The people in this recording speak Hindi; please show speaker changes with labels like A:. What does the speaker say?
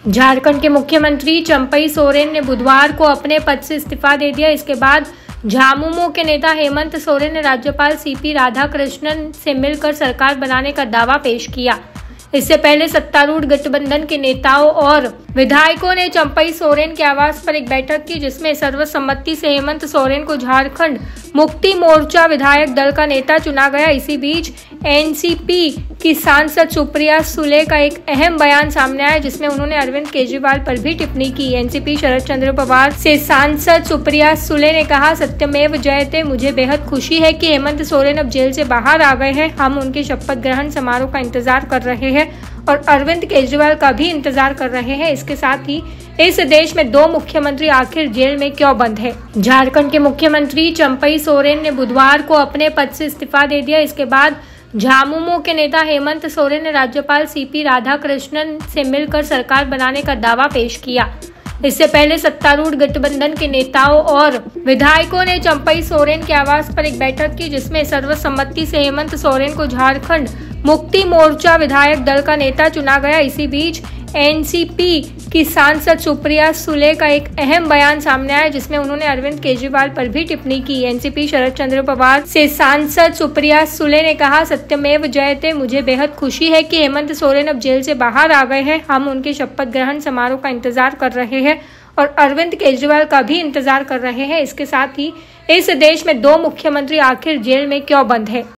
A: झारखंड के मुख्यमंत्री चंपई सोरेन ने बुधवार को अपने पद से इस्तीफा दे दिया। इसके बाद झामुमो के नेता हेमंत सोरेन ने राज्यपाल सीपी राधाकृष्णन से मिलकर सरकार बनाने का दावा पेश किया। इससे पहले सत्तारूढ़ गठबंधन के नेताओं और विधायकों ने चंपई सोरेन के आवास पर एक बैठक की, जिसमें सर्वसम्मति से हेमंत सोरेन को झारखंड मुक्ति मोर्चा विधायक दल का नेता चुना गया। इसी बीच एनसीपी की सांसद सुप्रिया सुले का एक अहम बयान सामने आया, जिसमें उन्होंने अरविंद केजरीवाल पर भी टिप्पणी की। एनसीपी शरद चंद्र पवार से सांसद सुप्रिया सुले ने कहा, सत्यमेव जयते, मुझे बेहद खुशी है कि हेमंत सोरेन अब जेल से बाहर आ गए हैं। हम उनके शपथ ग्रहण समारोह का इंतजार कर रहे हैं और अरविंद केजरीवाल का भी इंतजार कर रहे हैं। इसके साथ ही इस देश में दो मुख्यमंत्री आखिर जेल में क्यों बंद है। झारखंड के मुख्यमंत्री चंपई सोरेन ने बुधवार को अपने पद से इस्तीफा दे दिया। इसके बाद झामुमो के नेता हेमंत सोरेन ने राज्यपाल सीपी राधाकृष्णन से मिलकर सरकार बनाने का दावा पेश किया। इससे पहले सत्तारूढ़ गठबंधन के नेताओं और विधायकों ने चंपई सोरेन के आवास पर एक बैठक की, जिसमें सर्वसम्मति से हेमंत सोरेन को झारखंड मुक्ति मोर्चा विधायक दल का नेता चुना गया। इसी बीच एनसीपी की सांसद सुप्रिया सुले का एक अहम बयान सामने आया, जिसमें उन्होंने अरविंद केजरीवाल पर भी टिप्पणी की। एनसीपी शरद चंद्र पवार से सांसद सुप्रिया सुले ने कहा, सत्यमेव जयते, मुझे बेहद खुशी है कि हेमंत सोरेन अब जेल से बाहर आ गए हैं। हम उनके शपथ ग्रहण समारोह का इंतजार कर रहे हैं और अरविंद केजरीवाल का भी इंतजार कर रहे हैं। इसके साथ ही इस देश में दो मुख्यमंत्री आखिर जेल में क्यों बंद है।